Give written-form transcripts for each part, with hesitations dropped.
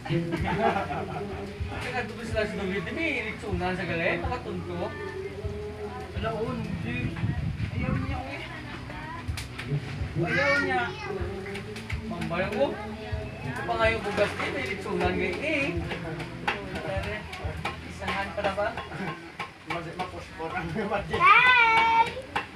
Kaya dito sila sa David, may litsunan sa galit, makatuntok. Alaon, hindi. Ayaw niya eh. Ayaw niya. Mambayang ko. Ito pa nga yung bugas eh, may litsunan ngayon eh. Isahan pa na ba? Mapuspor ang naman. Hey!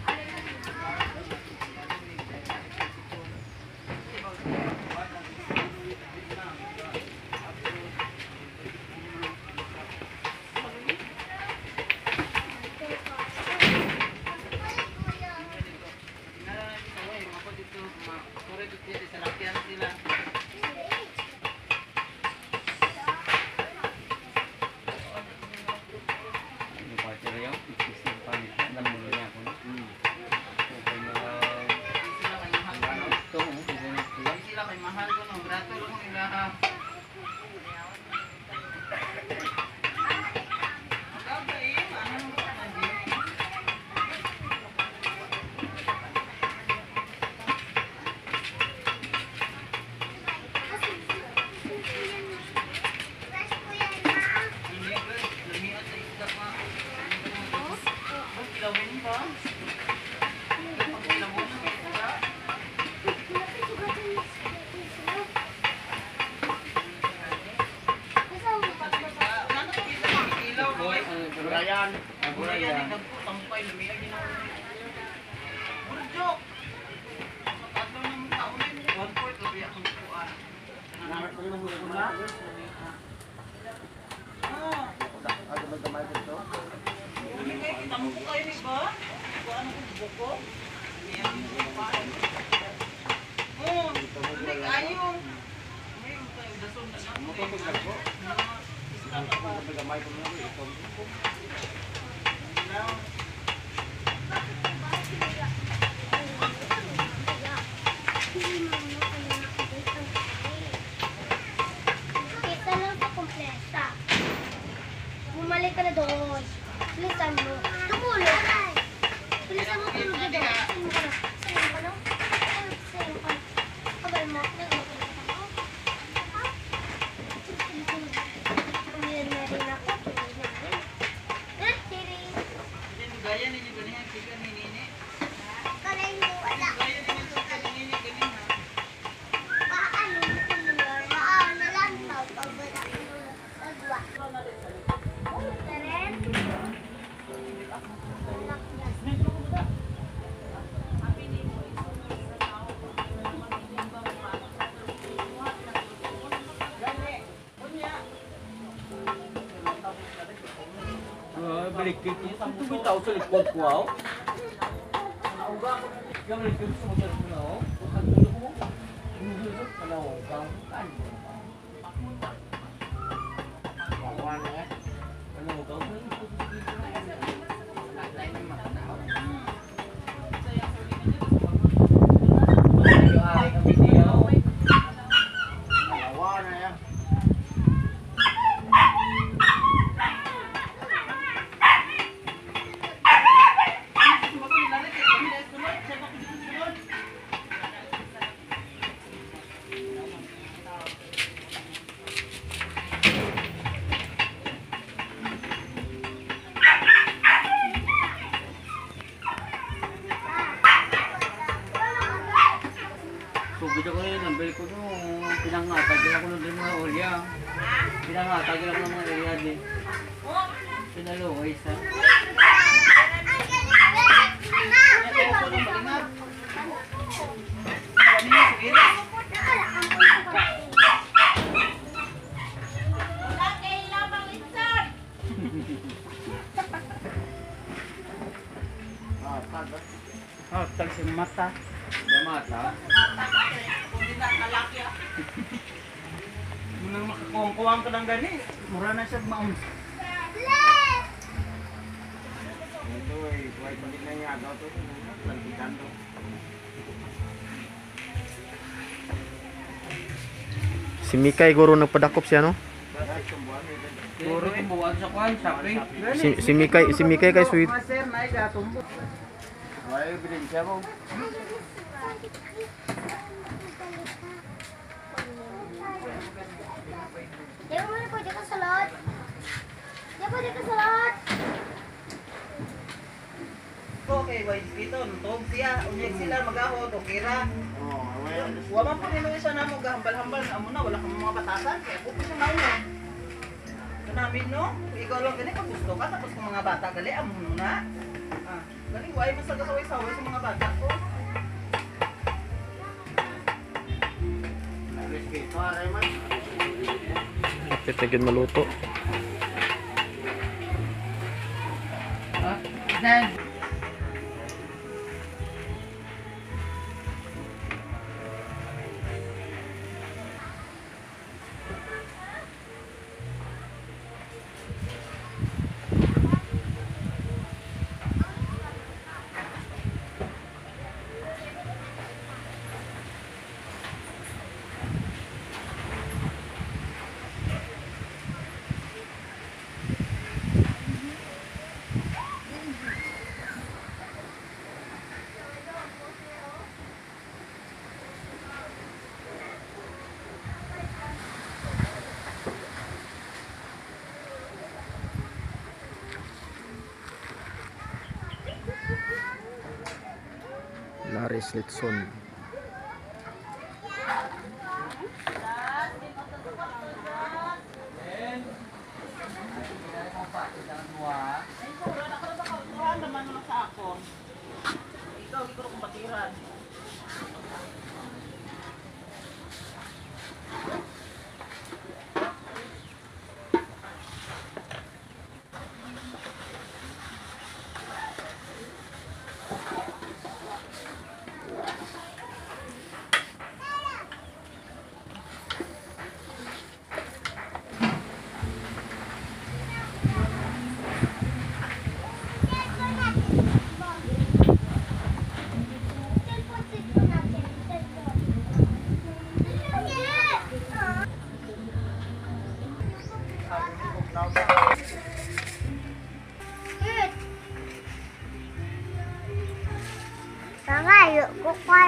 Bumalik ka na doon. Bilisan mo. Tumulong. Bilisan mo tulog na doon. Sayin mo na. Sayin ka. Kabal mo. Ayan na rin ako. Gaya ninyo ganyan. Kika ni Nini. Kalay mo. Wala. Gaya ninyo sa Nini. Ganyan ha. Paano mo nalantaw. Pabala mo. Agwa. Balik itu tuh tahu sa likod ko aw. Nauga ko yung likod sa motor ko na aw. Ang dulo ko. Dulo sa kalaw gang kan. Kawan ya. Ano gang kan? Bida ko yun, ang bel ko nung pinangatagil ako ng mga olya. Pinangatagil ako ng mga olya din. Pinalungay sa. Tag si mata. Mata. Munang makakuwang-kuwang ka lang gani. Mura na siya maun. Ito ay buhay pagit na niya agaw to. Lantikan to. Si Mikay guro nagpadakop siya no? Guro tumbuan sa kwan, shopping. Si Mikay kay sweet. Ay, bilhin siya mo. Di mo na pwede ka sa lot. Di pwede ka sa lot. Okay, wait, ito, tog siya, unyek sila, mag-ahod, okay ra. Wala po nilo isa na mo, gahambal-hambal na mo na, wala kang mga batasan, kaya po siya mauna. Ito namin, no? Ikaw lang ganit, pag gusto ka, tapos kung mga bata, gali, amo na. Gali, why mas nagasaway-saway sa mga bata ko? Kapit na yun maluto. Then, Laris Letson. ikaw, ikaw kung patiran. Sangayo ko kwa.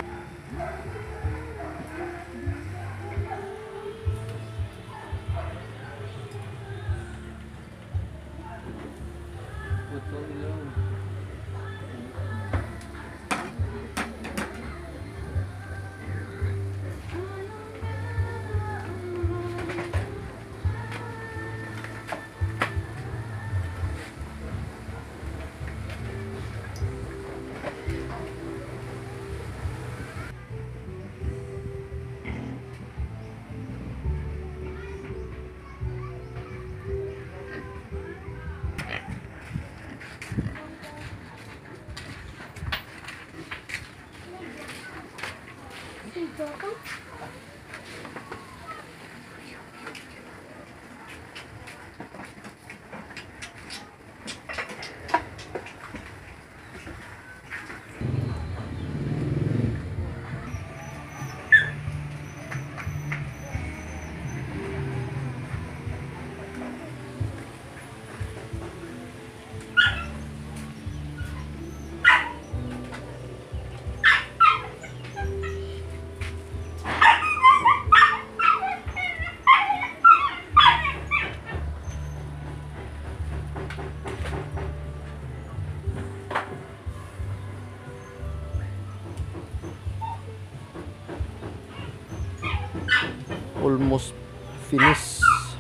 Almost finish.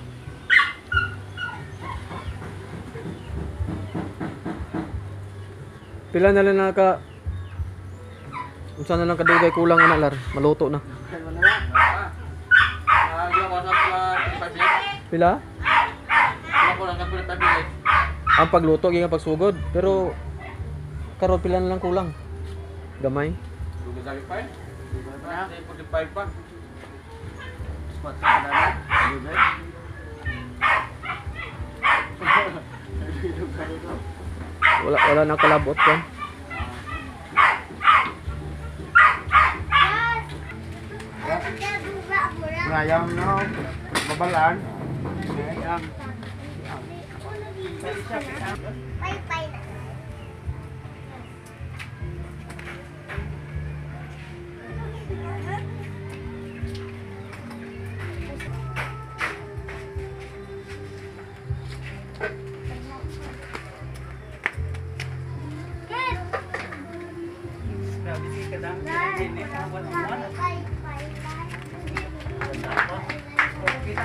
Pila na lang naka unsa na lang kadugay kulang ana lar maluto na. Pila? Ang pagluto gyud ang pagsugod pero karon pila na lang kulang. Gamay. Wala na kalabot kan. Ngayam no, babalan. Ngayam. Bye-bye.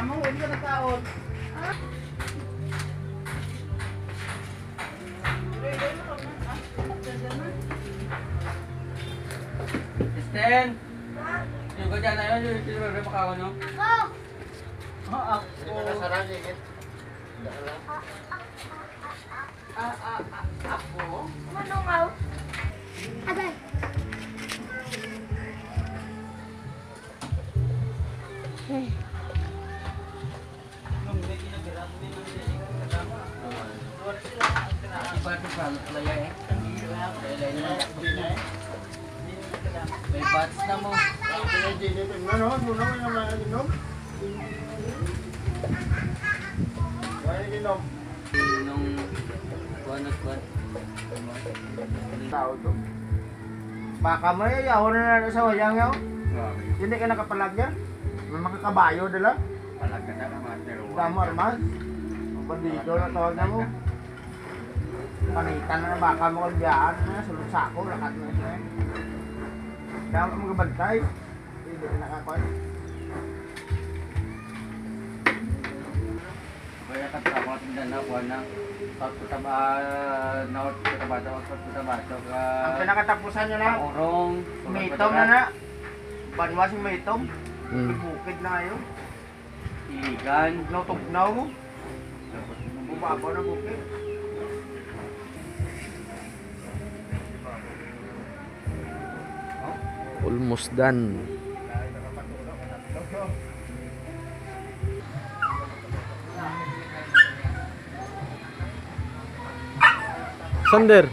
mo, huwag ka nagkaon. Kristen! Yung ka dyan na yun, yung tinurang makawa nyo. Ako? Manungaw? Agay. May bats na mo. Nung kuwan at kuwan. Tao to. Baka mo yaw na sa wayang yaw. Hindi ka nakapalagya. May mga kabayo dala. Palagka na naman. Damo armas. Ang bandido na tawag na mo. Panitan na baka mo kalbiyaan na sulod sako lakat na siya. Damo mga bantay. Hindi ka nakakuan. Kaya katama tindan na kuwan na. South Cotabato. Ang pinakatapusan niya na. Urong. Maytom na na. Banwas yung maytom. Mm. Bukid na kayo. Iligan. Tugnaw mo. Bubabaw na bukid. Almost done. Sander.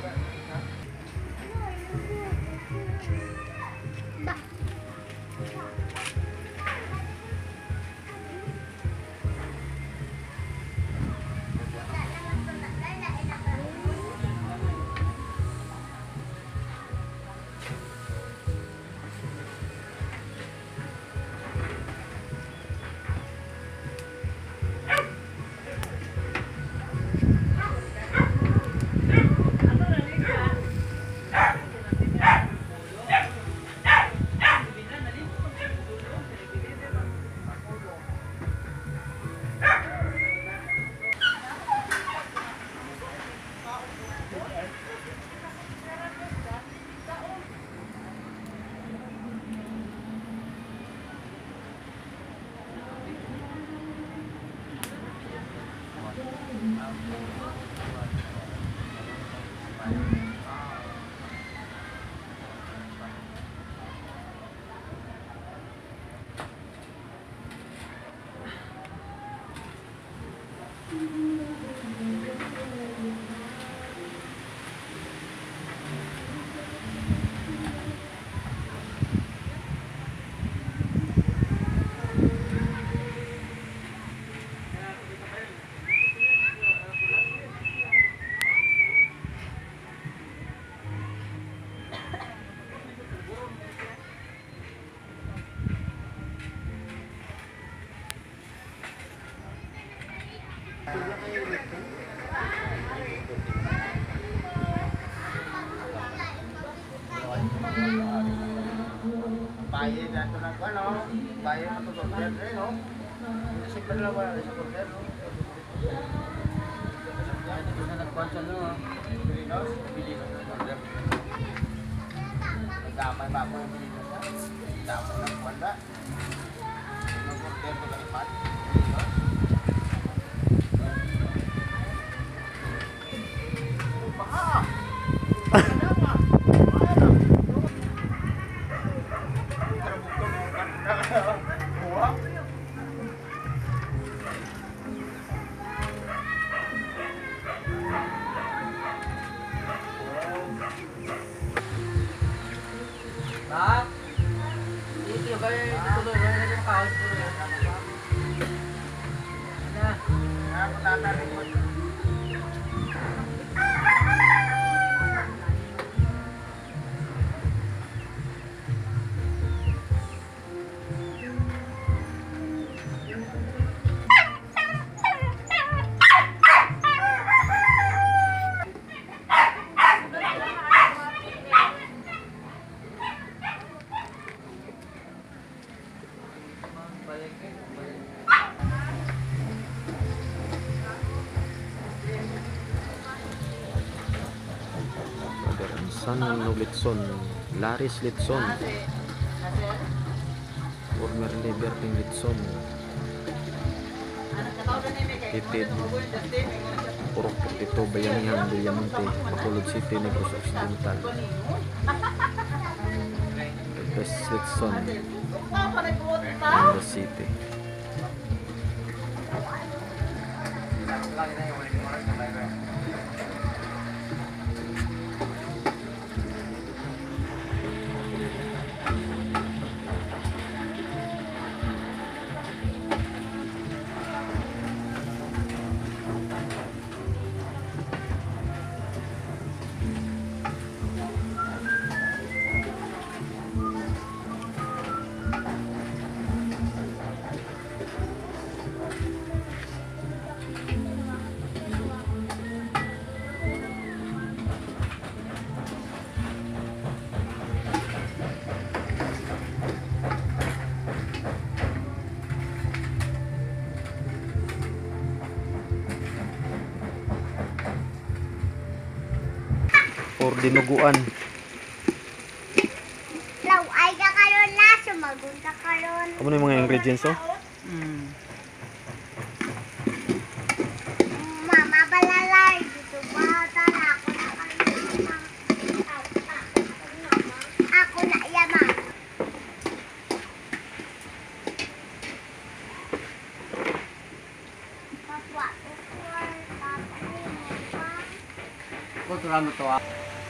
Bayan na ito ng ano, bayan na ito ng order, no? Kasi pala wala na sa order, no? Ito na nagkwansan no. Pilinos? Pilinos na order. Nagdamay ba ako yung Pilinos na? Damo ng kwanda. Nag-order ko ng ipat. Pilinos? Baka! Bak! Ito ba yung tuloy ba yung kaos ko na? Ako tatarin mo. San no Letson, Laris Letson, former Liberty Letson, Tipid, Purok 32, Bayanihan, Villamonte, Bacolod City, Negros, Occidental. The best Letson in the city. For dinuguan. Law ay ka karon na, sumagun ka karon. Ano yung mga ingredients oh? Mama balalay, dito ba tara ako na karon. Ako na yama. Papa, Kontrol mo to ah.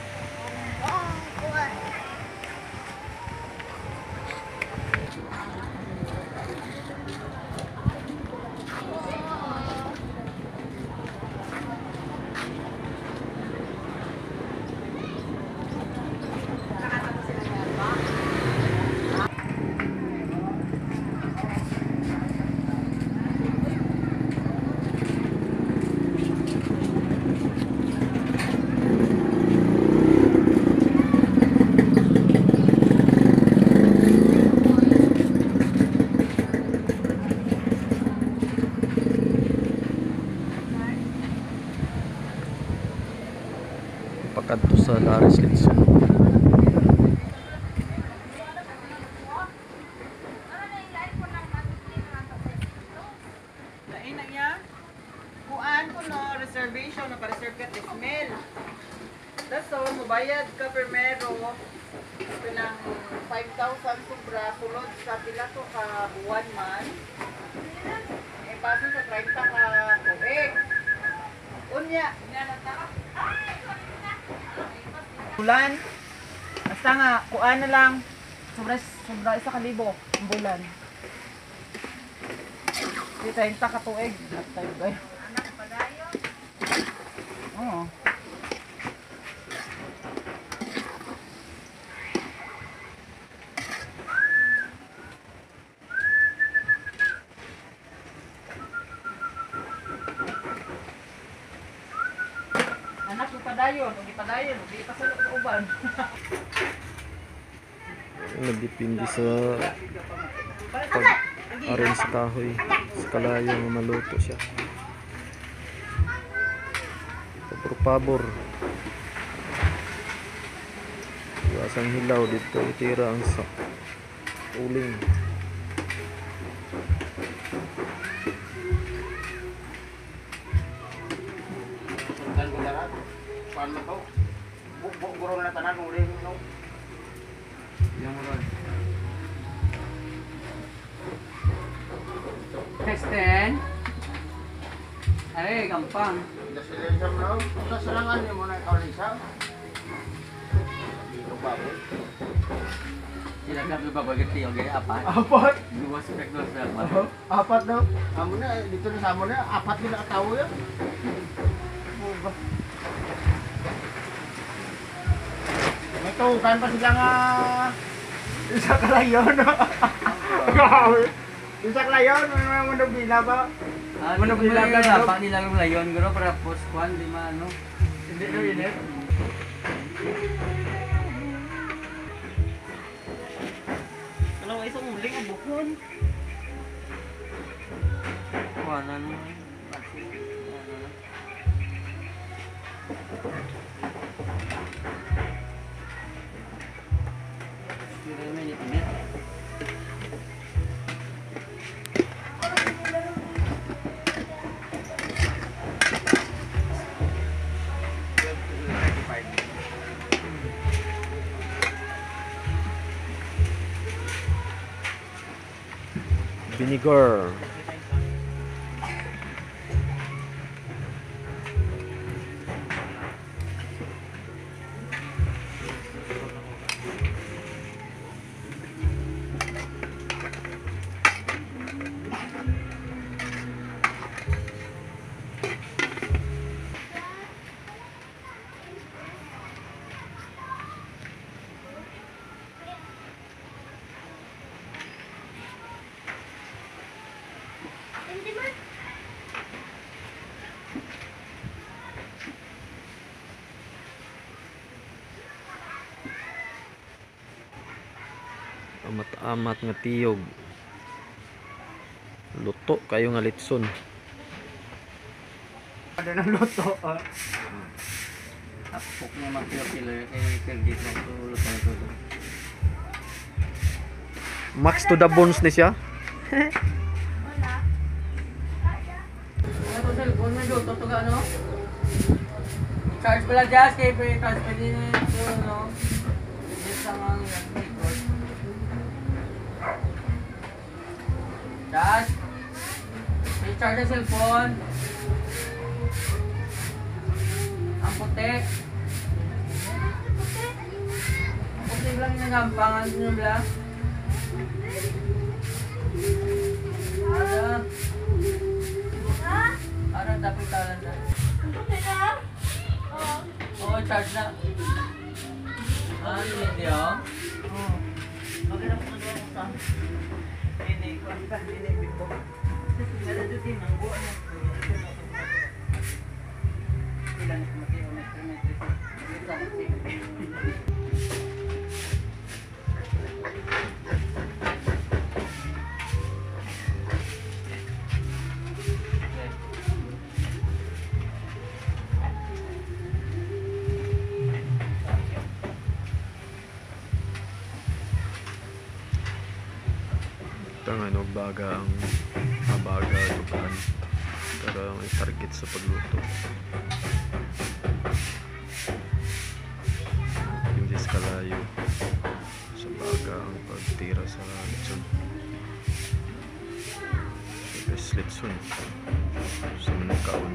Pakadto sa Laris Letson. Lain na niya. Kuan ko no, reservation na pa-reserve ka smell. That's all, mubayad ka primero. Pinang 5,000 sobra sulod sa pila to ka buwan man. E paso sa 30 ka tubig. Unya, bulan. Basta nga, kuan na lang. Sobra 1,000 ang bulan. Di 30 ka tuig. Tayo ba? Anak pa dayo? Oo. Anak ko padayon, di pa sa uban. Nagdepende sa pag-arin sa kahoy, sa kalayo nga maluto siya. Pabor-pabor. Iwasang hilaw dito, itira ang sa uling. Paano to? Bukbuk gurong na tanan uling no. Yang uron. Testen. Ay, gampang. Dasilisam no. Sa serangan ni mo na kaulisam. Dito ba? Sila ka ba bagay tiyo gay apat? Apat. Dua spek dos dapat. Apat daw. Amo na dito na sa amo na apat din ang tawo yan. May tukan pa sila nga isa kalayon. Isa kalayon, may manubila ba? Ano ba nila dapat nila layon guro para post kwan di man ano. Hindi no init. Ano isang uling ang bukon. Kuanan mo. vinegar. Amat-amat nga tiyog. Luto kayo nga litson. Ada ng luto. Apok niya mag-kilo kay Kirgit ng tulot na ito. Max to the bones ni siya. Ano cellphone mo dito to ano? Charge pala just kay transfer din ito no. Just ang Negros. Just may charge ang cellphone. Ang puti. Ang puti lang yung nagampangan nyo lang. Ano dapat talan na? Oo, charge na. Hindi oh. Okay lang po doon sa ini ko ang ini bito. Kada dutin ang buo na. Ilan ko mati o metri. Ano baga ang mabaga lukan pero may target sa pagluto. Hindi kalayo sa baga ang pagtira sa litson. Sa litson sa manakaon.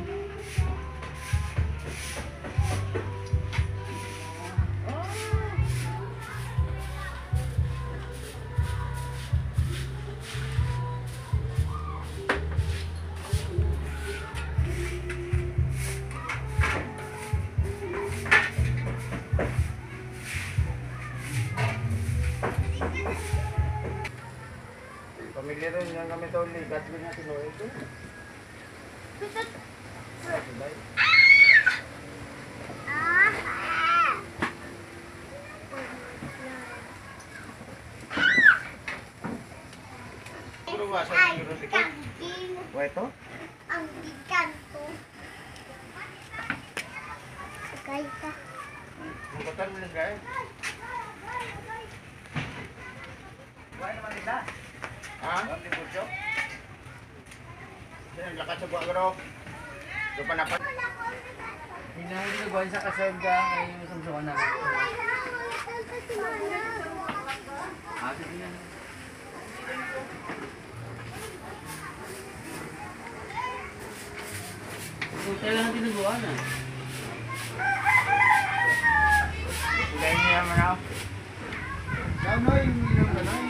Pamilya rin yung kami ito ligat rin natin o ito. Wah ito? Ang ikan to. Kaya ka. Ang batal mo lang gaya? Wala naman nila. Ha? Ang libutyo. Yan, lakas sa buwan garo. Doon pa napan. Hindi na gawin sa kasab ka ay sumsukan na. Ate din yan. Kailangan tinubuan ah. Ilayin niya naman ako. Gano'y, minum gano'y.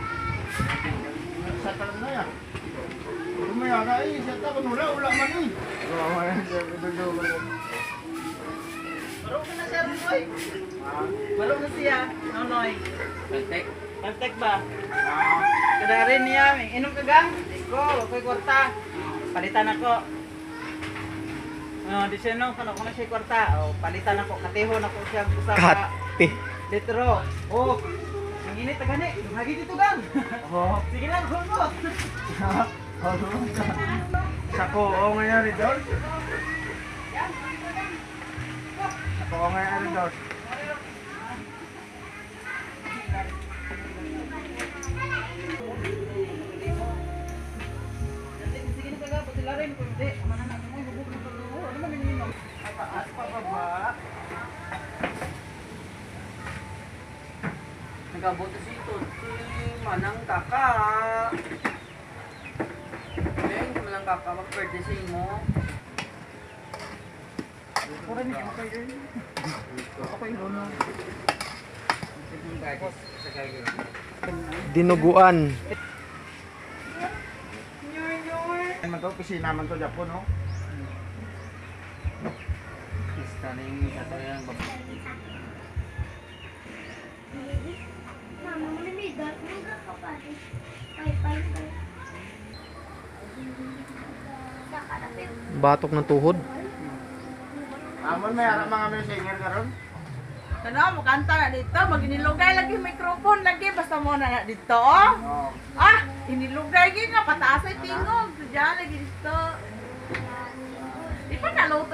Sa talang na yan. Lumaya ka eh, sa talang wala man eh. Oo, yan, dulo. Marunong ka na siya, Roy. Marunong na siya, Nonoy. Kaltek. Kaltek ba? Kada rin niya, inom ka gang? Iko, okay kwarta. Palitan ako. Di siya nung, kung na siya kwarta, palitan ako, katihon ako siya sa Kati. litro. Oh, ang init na gani, hagi dito gang. Sige lang, hulmot. Sa koong ngayon rin doon. Sa koong ngayon rin doon. Sige na kaga, pati larin ko, hindi. Mananak mo, bubuk na pagluho. Ano naman yung taas pa baba? Nagkabuto si ito. Si Manang Kaka. Magpapamag-purchasing mo. Pura niya, okay yun. Okay, no. Dinuguan. Man to, kusina man to Japon, no? Pista na yung isa to yung babae. Mama, maliligat. Magkakapatid. Bye. Sakarapin. Batok ng tuhod. Amon may harap mga may singer karon. Ano, makanta na dito. Maginilugay lagi yung microphone lagi. Basta mo na dito, oh. Oh. Ah, inilugay gini nga. Pataas ay tingog. Diyan lagi dito. Di pa naluto.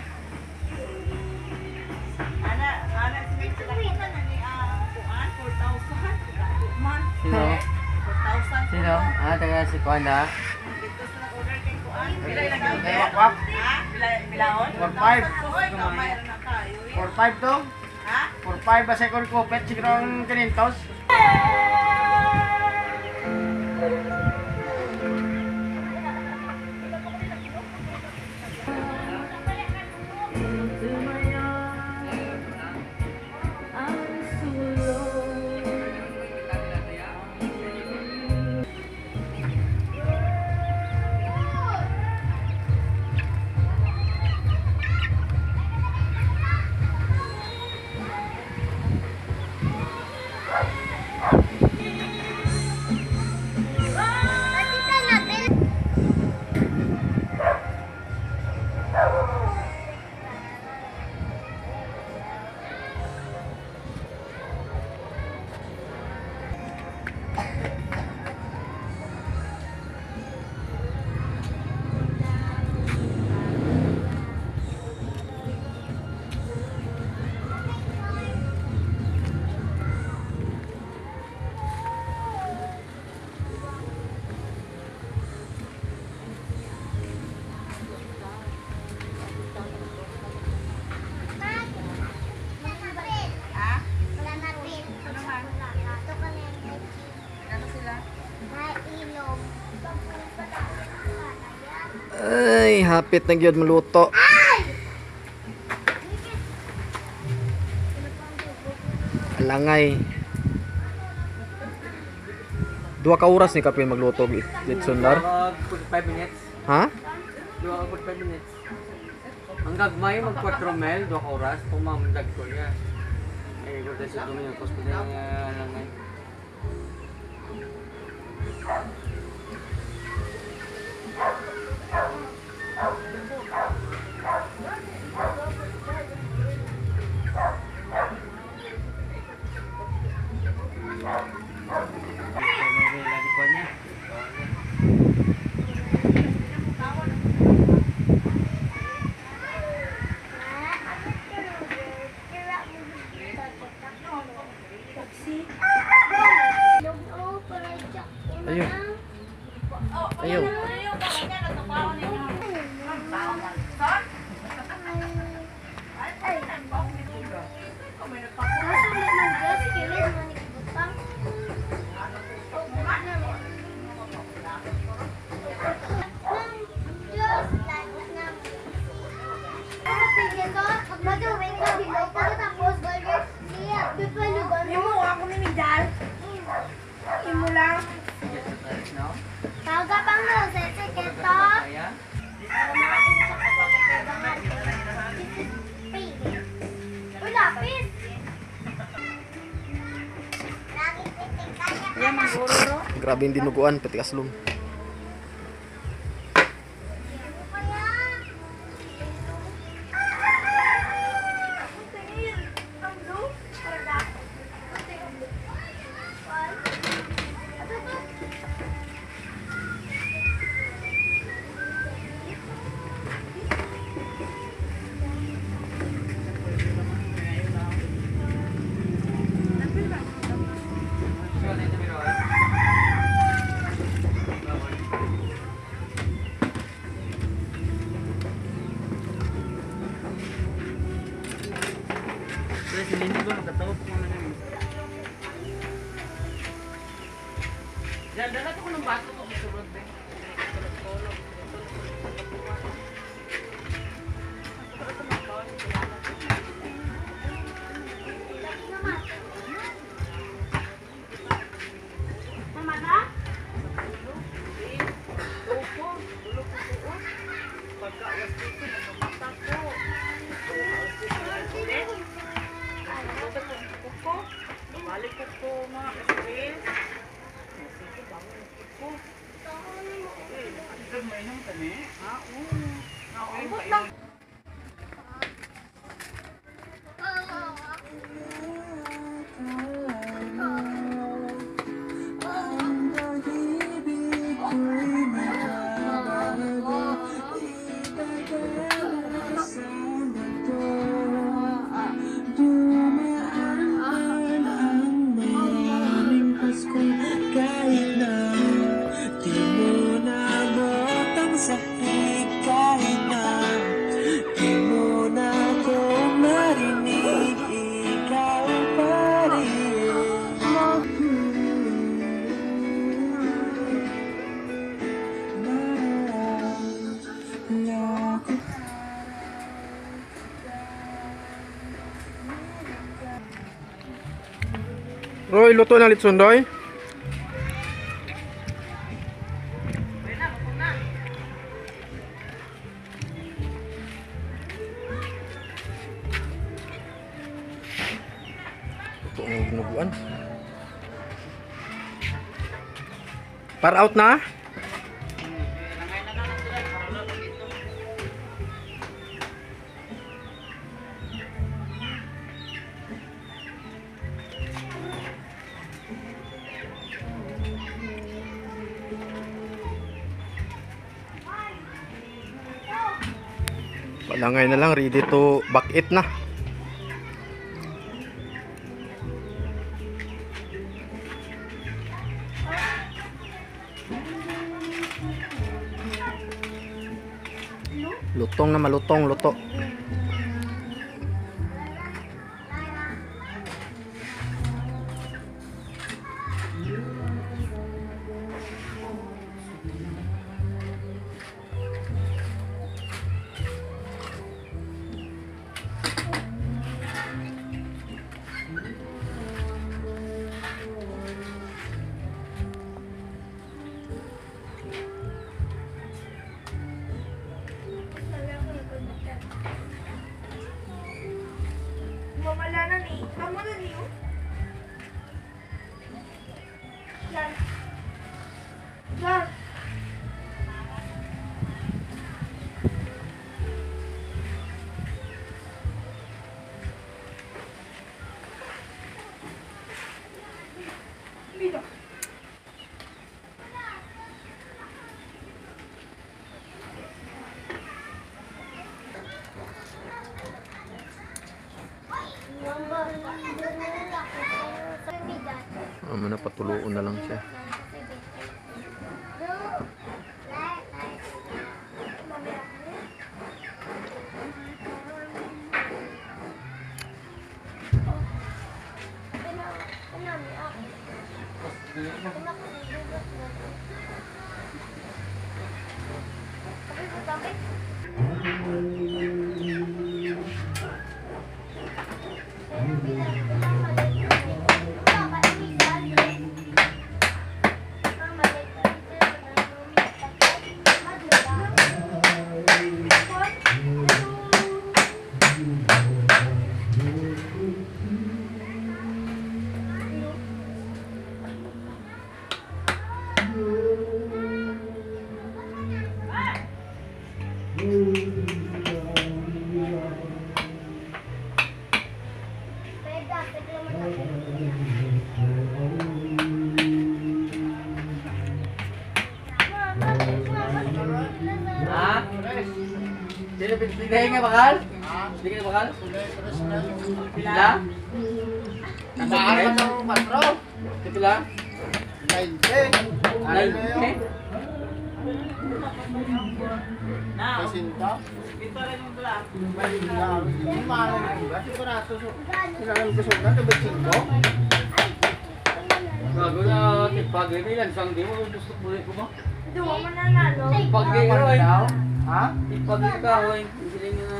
Ana, sila kita na ni kuan, 4,000. Man. Sino? 4,000. Sino? Taga si Kwanda. Dito sila order kay kuan. Bilay lang yun. May wakwak. Ha? Bilaon? 4-5. Hoy, kamay na tayo. 4-5 to. Ha? 4-5 ba second kupet siguro ang 500. Ay, hapit na gyud maluto. Alangay. 2 ka oras ni kapin magluto Letson dar. 45 minutes. Ha? 45 minutes. Ang gagmay mag 4 mil, 2 oras kung mamdag ko niya. Eh, ganda siya doon yung cost ko na langay. Lagi ko niya. Ayun. Ayun. Grabe yung dinuguan, pati kaslong. pagka-alas dito, nagpapatag ko. Balik ko mga kasiril. Sige, bangon ko. Ang may nang tani. Ha? Oo. Nakaimbot lang. Roy, luto ng litson, Roy. Luto ng ginuguan. Par out na? Palangay na lang, ready to back it na. Lutong na malutong, luto. Mamalanan eh. Kamu na niyo? Yan. Yan. Dito. Mana patuluon na lang siya. Ha? Sino pinagay nga bakal? Hindi ka na bakal? Pila? Nabaan ka ng patro. Pila? 90. Ano na yun? Now, Pasinta. ito rin yung black. Yung mahal yung iba. Siguro nato. Kailangan gusto na. Ito ba 5? Gago na tipagay na ilan. Sang di mo gusto ko ko ba? Duwa mo na nalo. Tipagay ka oy. Ha? Tipagay ka oy. Hindi nga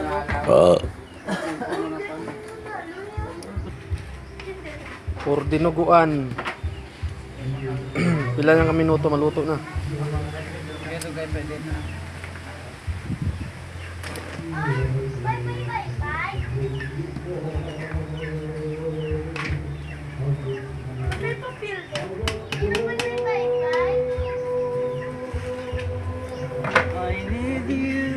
For dinuguan. Pila lang ka minuto maluto na. Ito guys, pwede na. I need you.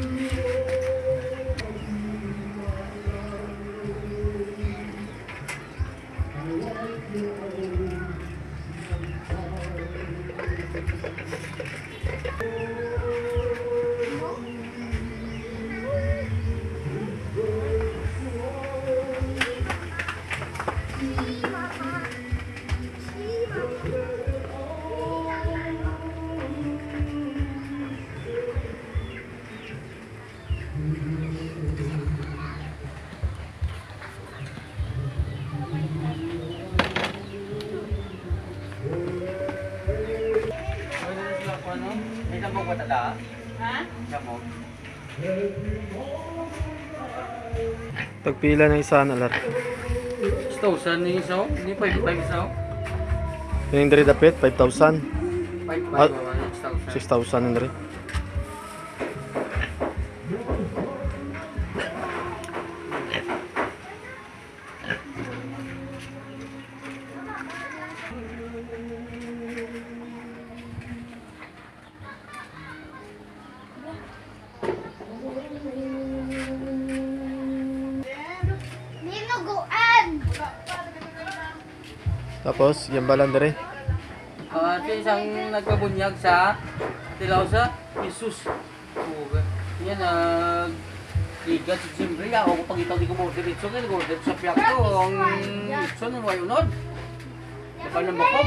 May tambok ba tada? Ha? Tambok. Tagpila ng isa na lar. 6,000 ni isa. Hindi 5,500 isa. Yung diri dapit 5,000. 5,500 6,000. 6,000 yung diri. Tapos, yung balan diri. Ito isang nagpabunyag sa Tilaw sa Jesus. Yan, igat si Siyempre, ako pag itaw di ko mo diretso ngayon, ko diretso sa piyak ko, ang Lechon, ang wayunod. Kapal ng bakog.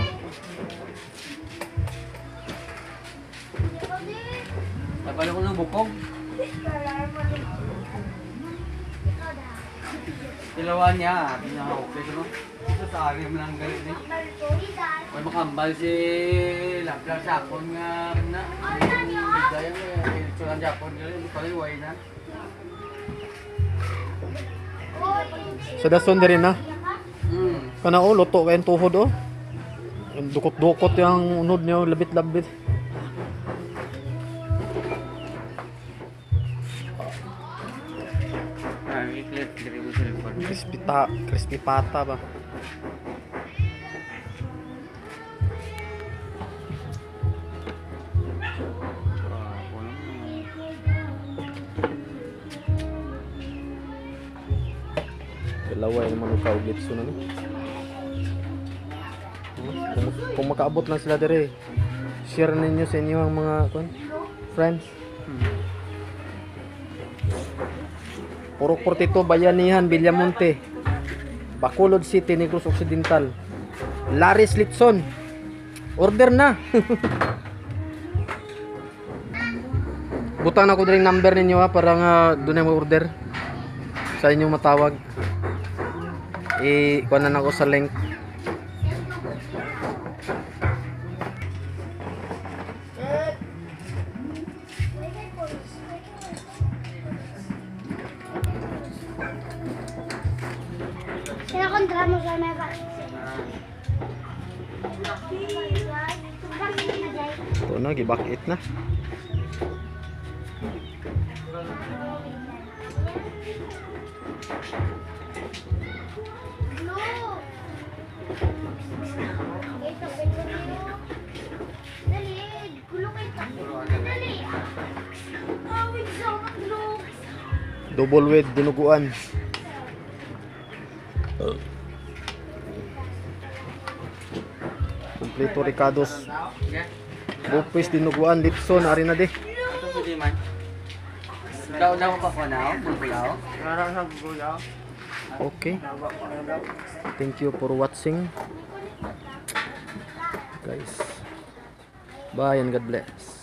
Kapal ako ng bukog. Tilawan niya, pinaka-okay no? Ito sa akin mo lang galit eh. May makambal si Lapla sa akon nga na. Bigay ang Lechon Japon galit, hindi pala iway na. Sa dason diri na. Kana o luto kay tuhod o. Dukot-dukot yung unod niya, labit-labit. Crispy pata ba? Laway naman yung kaugit so nani. Kung makaabot lang sila dire, share ninyo sa inyo ang mga friends. Purok 42 Bayanihan, Villamonte, Bacolod City, Negros, Occidental. Laris Letson. Order na. Butang ako din number ninyo ha para nga doon mo order sa inyong matawag. Kuhanan ako sa link. Kinakontra mo sa mga Ito na, gibakit na. Double with dinuguan. Kompleto ricados. Bupis dinuguan Letson ari na de. Ito pwede man. Daw pa ko na, bulbulaw. Okay. Thank you for watching. Guys. Bye and God bless.